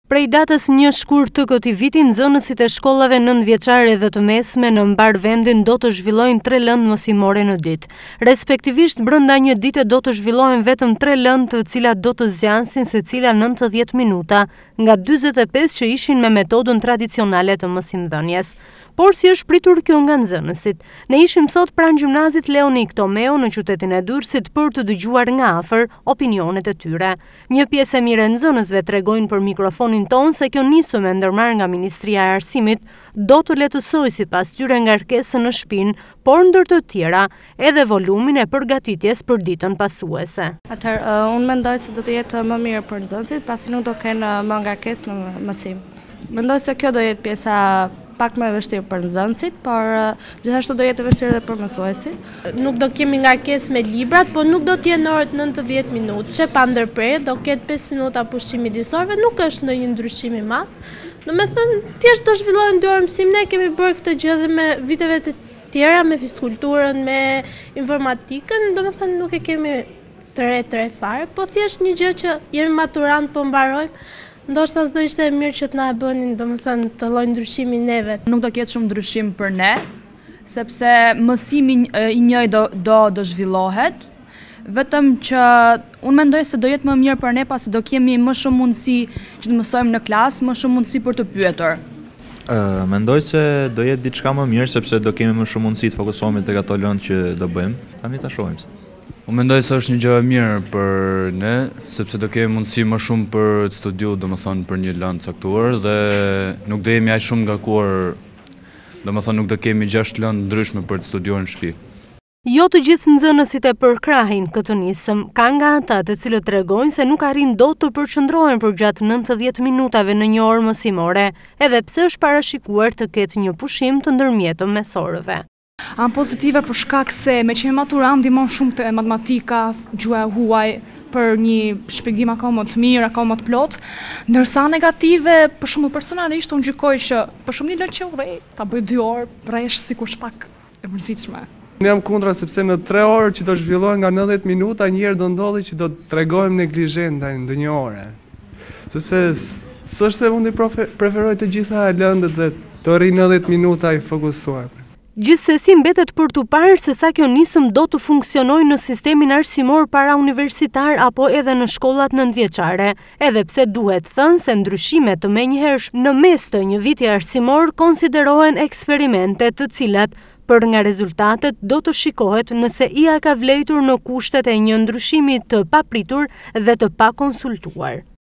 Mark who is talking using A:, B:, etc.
A: Prej datës 1 shkurt të këtij viti, nxënësit e shkollave nëntëvjeçare dhe të mesme në mbar vendin do të zhvillojnë 3 lëndë mësimore në ditë. Respektivisht, brenda një dite do të zhvillohen vetëm 3 lëndë, të cilat do të zgjasin secila 90 minuta, nga 45 që ishin me metodën tradicionale të mësimdhënies. Por si është pritur kjo nga nxënësit? Ne ishim sot pranë gjimnazit Leoni Ktomeu në qytetin e Durrësit për të dëgjuar nga afër opinionet e tyre. Një pjesë e mirë e nxënësve tregojnë për mikrofonin ton se kjo nisëm e ndërmarrë nga Ministria e Arsimit do të lehtësojë sipas tyre ngarkesën në shtëpinë, por ndër të tjera edhe volumin e përgatitjes për ditën pasuese.
B: Atëherë, unë mendoj se do të jetë më mirë për nxënësit, pasi nuk do kenë më ngarkesë në mësim. Mendoj se kjo do jetë pjesa pak më e vështirë për nxënësit, por gjithashtu do jetë e vështirë edhe për mësuesit.
C: Nuk do kemi ngarkesë me librat, por nuk do të jenë orët 90 minutë, pa ndërprerje, do ketë 5 minuta pushim midis-orëve, nuk është ndonjë ndryshim i madh. Domethënë, thjesht do zhvillohen 2 orë mësim, ne kemi bërë këtë gjë edhe me viteve të tjera, me fiskulturën, me informatikën, domethënë nuk e kemi të re fare, po thjesht një gjë që jemi maturant po mbarojmë. Ndoshta s'do ishte e mirë që të na e bënin, domethënë, të lloj ndryshimi neve.
D: Nuk do ketë shumë ndryshim për ne, sepse mësimi i njëjtë do zhvillohet, vetëm që unë mendoj se do jetë më mirë për ne pasi do kemi më shumë mundësi që të mësojmë në klasë, më shumë mundësi për të pyetur.
E: Mendoj se do jetë diçka më mirë sepse do kemi më shumë mundësi të fokusohemi tek ato lëndë që do bëjmë. Tani ta shohim.
F: Unë mendoj se është një gjë e mirë për ne, sepse do kemi mundësi më shumë për të studiu, domethënë për një lëndë caktuar dhe nuk do jemi aq shumë ngarkuar, domethënë nuk do kemi 6 lëndë ndryshme për të studiuar në shtëpi.
A: Jo të gjithë nxënësit e përkrahin këtë nisëm, ka nga ata të cilët tregojnë se nuk arrin dot të përqendrohen përgjatë 90 minutave në një orë mësimore, edhe pse është parashikuar të ketë një pushim të ndërmjetëm mesorëve.
G: Anë pozitive për shkak se me që maturant ndihmon shumë të matematika, gjuha e huaj për një shpjegim akoma më të mirë, akoma më të plot, ndërsa negative, për shembull personalisht unë gjykoj që për shembull një lëndë që urrej ta bëj 2 orë, rresh sikur pak e mërzitshme.
H: Unë jam kundra sepse në 3 orë që do zhvillohen nga 90 minuta, një herë do ndodhi që do të tregojmë neglizhenta në ndonjë ore. Sepse s'është se unë preferoj të gjitha lëndët dhe të rri 90 minuta i fokusuar.
A: Gjithsesi mbetet për tu parë se sa kjo nisëm do të funksionojë në sistemin arsimor parauniversitar apo edhe në shkollat nëntëvjeçare, edhe pse duhet thënë se ndryshimet të menjëhershme në mes të një viti arsimor konsiderohen eksperimente të cilat për nga rezultatet do të shikohet nëse ia ka vlejtur në kushtet e një ndryshimi të papritur dhe të pakonsultuar.